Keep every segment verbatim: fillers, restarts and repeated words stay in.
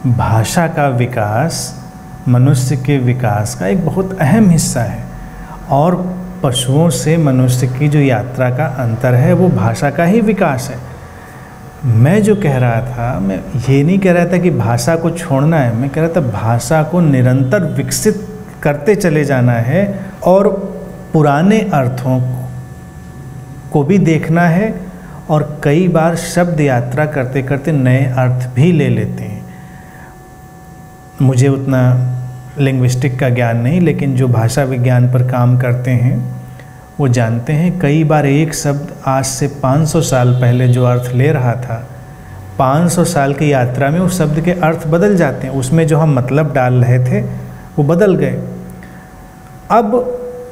भाषा का विकास मनुष्य के विकास का एक बहुत अहम हिस्सा है और पशुओं से मनुष्य की जो यात्रा का अंतर है वो भाषा का ही विकास है। मैं जो कह रहा था, मैं ये नहीं कह रहा था कि भाषा को छोड़ना है, मैं कह रहा था भाषा को निरंतर विकसित करते चले जाना है और पुराने अर्थों को भी देखना है और कई बार शब्द यात्रा करते करते नए अर्थ भी ले लेते हैं। मुझे उतना लिंग्विस्टिक का ज्ञान नहीं, लेकिन जो भाषा विज्ञान पर काम करते हैं वो जानते हैं कई बार एक शब्द आज से पाँच सौ साल पहले जो अर्थ ले रहा था, पाँच सौ साल की यात्रा में उस शब्द के अर्थ बदल जाते हैं, उसमें जो हम मतलब डाल रहे थे वो बदल गए। अब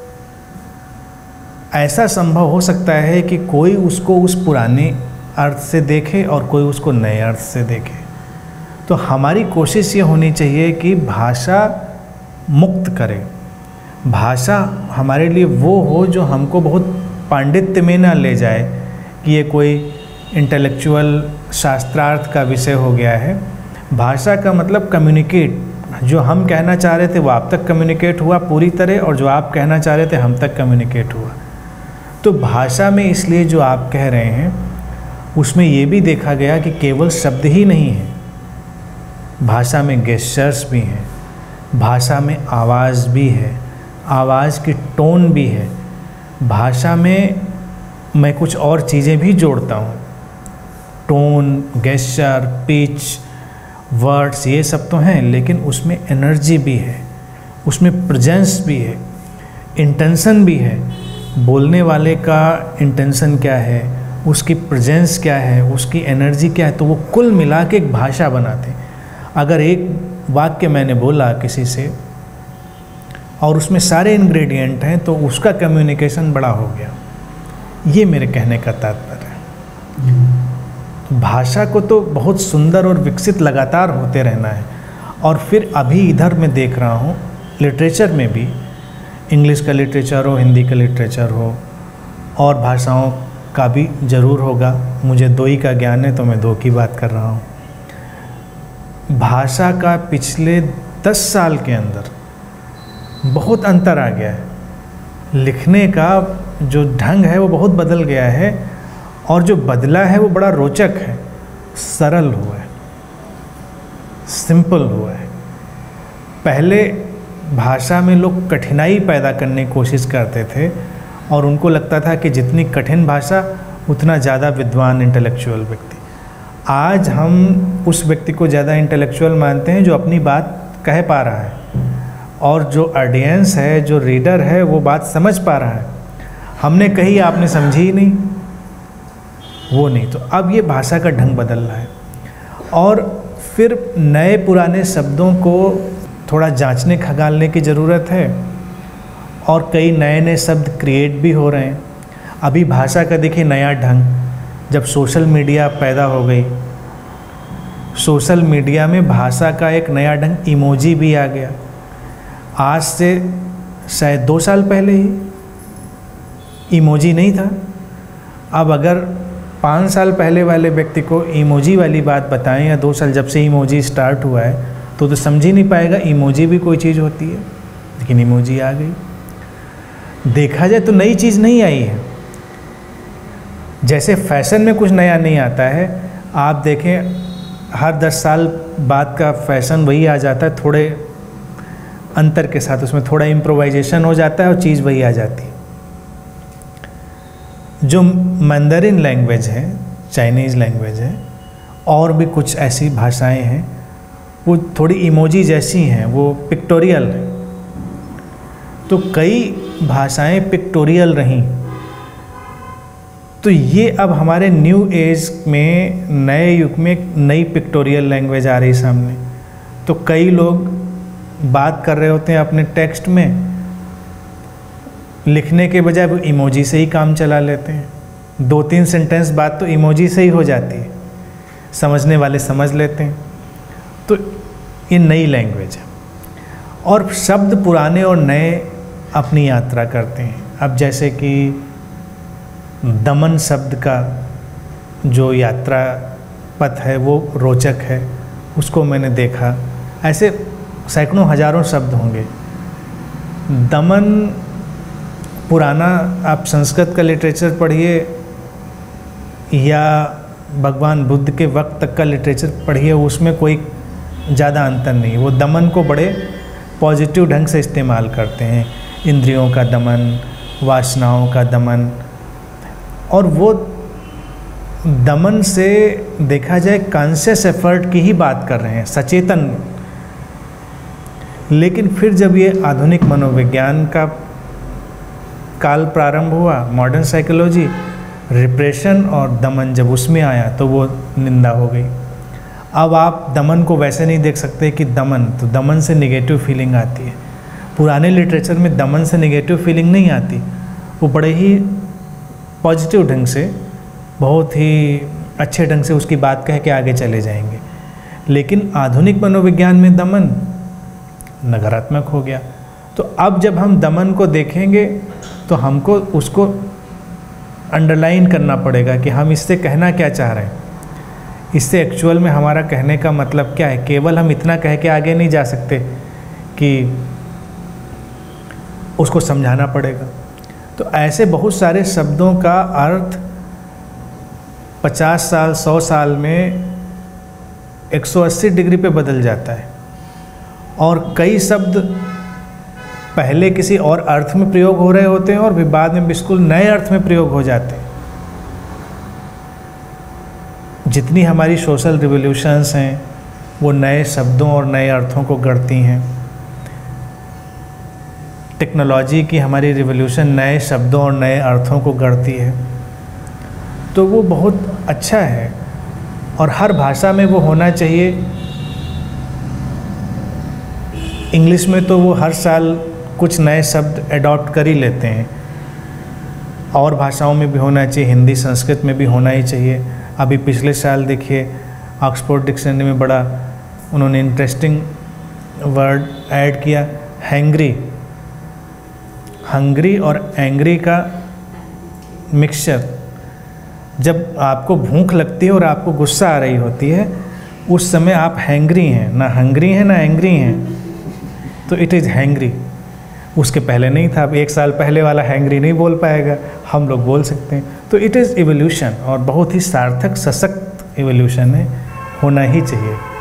ऐसा संभव हो सकता है कि कोई उसको उस पुराने अर्थ से देखे और कोई उसको नए अर्थ से देखे। तो हमारी कोशिश ये होनी चाहिए कि भाषा मुक्त करे, भाषा हमारे लिए वो हो जो हमको बहुत पांडित्य में ना ले जाए कि ये कोई इंटेलेक्चुअल शास्त्रार्थ का विषय हो गया है। भाषा का मतलब कम्युनिकेट, जो हम कहना चाह रहे थे वो आप तक कम्युनिकेट हुआ पूरी तरह और जो आप कहना चाह रहे थे हम तक कम्युनिकेट हुआ। तो भाषा में इसलिए जो आप कह रहे हैं उसमें ये भी देखा गया कि केवल शब्द ही नहीं है, भाषा में गेस्चर्स भी हैं, भाषा में आवाज़ भी है, आवाज़ की टोन भी है, भाषा में मैं कुछ और चीज़ें भी जोड़ता हूँ, टोन, गेस्चर, पिच, वर्ड्स, ये सब तो हैं, लेकिन उसमें एनर्जी भी है, उसमें प्रेजेंस भी है, इंटेंशन भी है। बोलने वाले का इंटेंशन क्या है, उसकी प्रेजेंस क्या है, उसकी एनर्जी क्या है, तो वो कुल मिला के एक भाषा बनाते हैं। अगर एक वाक्य मैंने बोला किसी से और उसमें सारे इंग्रेडिएंट हैं तो उसका कम्युनिकेशन बड़ा हो गया। ये मेरे कहने का तात्पर्य है। भाषा को तो बहुत सुंदर और विकसित लगातार होते रहना है। और फिर अभी इधर मैं देख रहा हूँ लिटरेचर में भी, इंग्लिश का लिटरेचर हो, हिंदी का लिटरेचर हो, और भाषाओं का भी ज़रूर होगा। मुझे दो ही का ज्ञान है तो मैं दो की बात कर रहा हूँ। भाषा का पिछले दस साल के अंदर बहुत अंतर आ गया है। लिखने का जो ढंग है वो बहुत बदल गया है और जो बदला है वो बड़ा रोचक है, सरल हुआ है, सिंपल हुआ है। पहले भाषा में लोग कठिनाई पैदा करने की कोशिश करते थे और उनको लगता था कि जितनी कठिन भाषा उतना ज़्यादा विद्वान इंटेलेक्चुअल व्यक्ति। आज हम उस व्यक्ति को ज़्यादा इंटेलेक्चुअल मानते हैं जो अपनी बात कह पा रहा है और जो ऑडियंस है, जो रीडर है, वो बात समझ पा रहा है। हमने कही आपने समझी ही नहीं, वो नहीं। तो अब ये भाषा का ढंग बदल रहा है और फिर नए पुराने शब्दों को थोड़ा जांचने खंगालने की ज़रूरत है और कई नए नए शब्द क्रिएट भी हो रहे हैं। अभी भाषा का देखिए नया ढंग, जब सोशल मीडिया पैदा हो गई, सोशल मीडिया में भाषा का एक नया ढंग, इमोजी भी आ गया। आज से शायद दो साल पहले ही इमोजी नहीं था। अब अगर पाँच साल पहले वाले व्यक्ति को इमोजी वाली बात बताएं या दो साल जब से इमोजी स्टार्ट हुआ है तो तो समझ ही नहीं पाएगा इमोजी भी कोई चीज़ होती है। लेकिन इमोजी आ गई। देखा जाए तो नई चीज़ नहीं आई है। जैसे फैशन में कुछ नया नहीं आता है, आप देखें हर दस साल बाद का फैशन वही आ जाता है, थोड़े अंतर के साथ, उसमें थोड़ा इम्प्रोवाइजेशन हो जाता है और चीज़ वही आ जाती है। जो मंdarin लैंग्वेज है, चाइनीज़ लैंग्वेज है, और भी कुछ ऐसी भाषाएं हैं वो थोड़ी इमोजी जैसी हैं, वो पिक्टोरियल हैं। तो कई भाषाएं पिक्टोरियल रहीं। तो ये अब हमारे न्यू एज में, नए युग में नई पिक्टोरियल लैंग्वेज आ रही सामने। तो कई लोग बात कर रहे होते हैं अपने टेक्स्ट में, लिखने के बजाय वो इमोजी से ही काम चला लेते हैं। दो तीन सेंटेंस बात तो इमोजी से ही हो जाती है, समझने वाले समझ लेते हैं। तो ये नई लैंग्वेज है और शब्द पुराने और नए अपनी यात्रा करते हैं। अब जैसे कि दमन शब्द का जो यात्रा पथ है वो रोचक है उसको मैंने देखा। ऐसे सैकड़ों हजारों शब्द होंगे। दमन पुराना, आप संस्कृत का लिटरेचर पढ़िए या भगवान बुद्ध के वक्त तक का लिटरेचर पढ़िए, उसमें कोई ज़्यादा अंतर नहीं। वो दमन को बड़े पॉजिटिव ढंग से इस्तेमाल करते हैं, इंद्रियों का दमन, वासनाओं का दमन। और वो दमन से देखा जाए कॉन्शियस एफर्ट की ही बात कर रहे हैं, सचेतन। लेकिन फिर जब ये आधुनिक मनोविज्ञान का काल प्रारंभ हुआ, मॉडर्न साइकोलॉजी, रिप्रेशन और दमन जब उसमें आया तो वो निंदा हो गई। अब आप दमन को वैसे नहीं देख सकते कि दमन, तो दमन से नेगेटिव फीलिंग आती है। पुराने लिटरेचर में दमन से नेगेटिव फीलिंग नहीं आती, वो बड़े ही पॉजिटिव ढंग से, बहुत ही अच्छे ढंग से उसकी बात कह के आगे चले जाएंगे। लेकिन आधुनिक मनोविज्ञान में दमन नकारात्मक हो गया। तो अब जब हम दमन को देखेंगे तो हमको उसको अंडरलाइन करना पड़ेगा कि हम इससे कहना क्या चाह रहे हैं, इससे एक्चुअल में हमारा कहने का मतलब क्या है। केवल हम इतना कह के आगे नहीं जा सकते कि उसको समझाना पड़ेगा। तो ऐसे बहुत सारे शब्दों का अर्थ पचास साल सौ साल में एक सौ अस्सी डिग्री पे बदल जाता है, और कई शब्द पहले किसी और अर्थ में प्रयोग हो रहे होते हैं और फिर बाद में बिल्कुल नए अर्थ में प्रयोग हो जाते हैं। जितनी हमारी सोशल रिवॉल्यूशंस हैं वो नए शब्दों और नए अर्थों को गढ़ती हैं। टेक्नोलॉजी की हमारी रिवॉल्यूशन नए शब्दों और नए अर्थों को गढ़ती है, तो वो बहुत अच्छा है और हर भाषा में वो होना चाहिए। इंग्लिश में तो वो हर साल कुछ नए शब्द एडॉप्ट कर ही लेते हैं, और भाषाओं में भी होना चाहिए, हिंदी संस्कृत में भी होना ही चाहिए। अभी पिछले साल देखिए ऑक्सफोर्ड डिक्शनरी में बड़ा उन्होंने इंटरेस्टिंग वर्ड ऐड किया, हैंग्री। हंग्री और एंग्री का मिक्सचर। जब आपको भूख लगती है और आपको गुस्सा आ रही होती है, उस समय आप हैंग्री हैं, ना हंग्री हैं ना एंग्री हैं, तो इट इज़ हैंग्री। उसके पहले नहीं था। अब एक साल पहले वाला हैंग्री नहीं बोल पाएगा, हम लोग बोल सकते हैं। तो इट इज़ इवोल्यूशन, और बहुत ही सार्थक सशक्त इवोल्यूशन है, होना ही चाहिए।